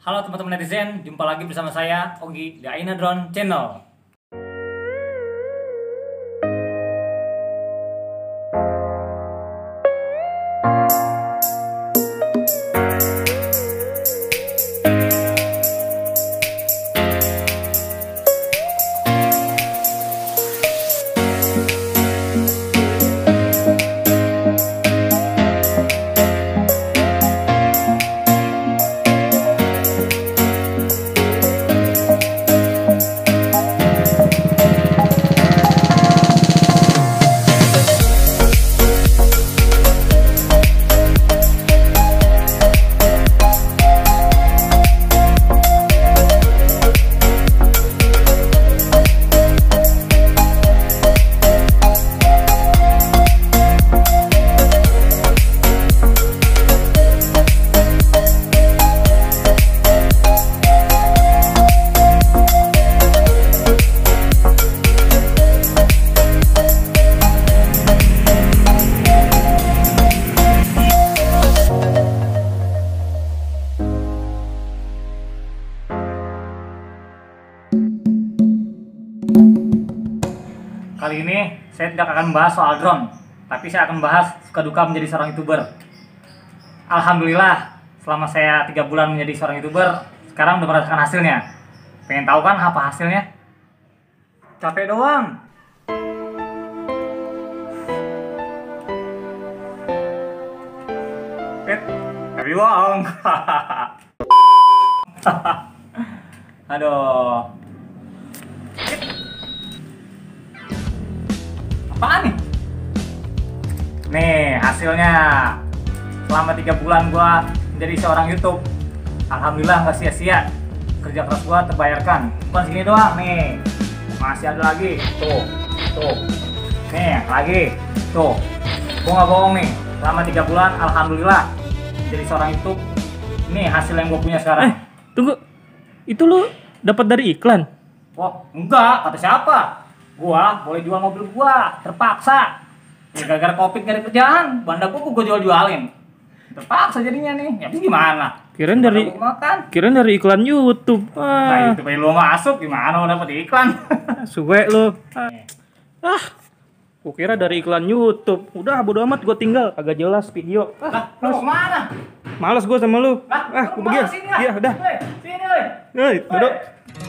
Halo teman-teman netizen, jumpa lagi bersama saya Ogi di Aina Drone Channel. Kali ini saya tidak akan membahas soal drone, tapi saya akan membahas suka duka menjadi seorang YouTuber. Alhamdulillah, selama saya 3 bulan menjadi seorang YouTuber, sekarang udah merasakan hasilnya. Pengen tahu kan apa hasilnya? Capek doang. Tapi bohong. Aduh. Apaan nih? Nih hasilnya. Selama 3 bulan gua menjadi seorang YouTube, alhamdulillah nggak sia-sia. Kerja keras gua terbayarkan. Bukan segini doang nih, masih ada lagi. Tuh. Nih lagi. Tuh. Gua nggak bohong nih. Selama 3 bulan alhamdulillah jadi seorang YouTube. Ini hasil yang gua punya sekarang. Tunggu. Itu lu dapat dari iklan? Wah, enggak, kata siapa? Gua boleh jual mobil gua, terpaksa. Ya, gara-gara Covid gak ada kerjaan, banda gua jual-jualin. Terpaksa jadinya nih. Ya habis gimana? Kirain dari iklan YouTube. Nah, itu pengen lu masuk gimana mau dapet iklan? Suwe lu. Gua kira dari iklan YouTube. Udah bodo amat, gua tinggal, agak jelas video. Lah, lu mau kemana? Males gua sama lu. Lah, Gua pergi. Iya, udah. Sini, weh. Duduk.